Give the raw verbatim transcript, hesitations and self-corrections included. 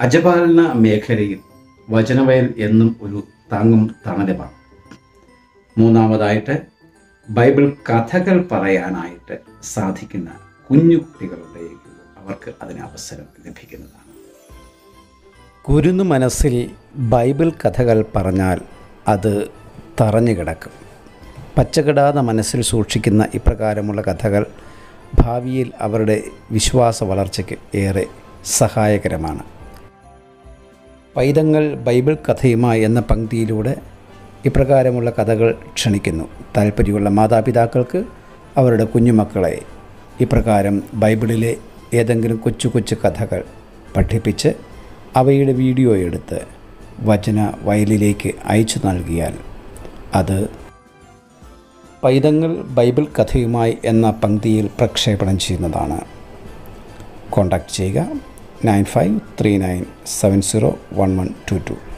അജപാലന മേഖലയിൽ വചനവയൽ എന്നും ഒരു താങ്ങും തണലുമാണ്. മൂന്നാമതായിട്ട് ബൈബിൾ കഥകൾ പറയാനായിട്ട് സാധിക്കുന്ന കുഞ്ഞു കുട്ടികളുണ്ടെങ്കിൽ അവർക്ക് അതിന് അവസരം ലഭിക്കുന്നതാണ്. കുരുന്നു മനസ്സിൽ ബൈബിൾ കഥകൾ പറഞ്ഞാൽ അത് തറഞ്ഞു കിടക്കും. പച്ചകിടാതെ മനസ്സിൽ സൂക്ഷിക്കുന്ന ഇപ്രകാരമുള്ള കഥകൾ ഭാവിയിൽ അവരുടെ വിശ്വാസ വളർച്ചയ്ക്ക് ഏറെ സഹായകരമാണ്. പൈതങ്ങൾ ബൈബിൾ കഥയുമായി എന്ന പംക്തിയിലൂടെ ഇപ്രകാരമുള്ള കഥകൾ ക്ഷണിക്കുന്നു. താല്പര്യമുള്ള മാതാപിതാക്കൾക്ക് അവരുടെ കുഞ്ഞുമക്കളെ ഇപ്രകാരം ബൈബിളിലെ ഏതെങ്കിലും കൊച്ചു കൊച്ചു കഥകൾ പഠിപ്പിച്ച് അവയുടെ വീഡിയോ എടുത്ത് വചന വയലിലേക്ക് അയച്ചു നൽകിയാൽ അത് പൈതങ്ങൾ ബൈബിൾ കഥയുമായി എന്ന പംക്തിയിൽ പ്രക്ഷേപണം ചെയ്യുന്നതാണ്. കോൺടാക്റ്റ് ചെയ്യുക nine five three nine seven zero one one two to.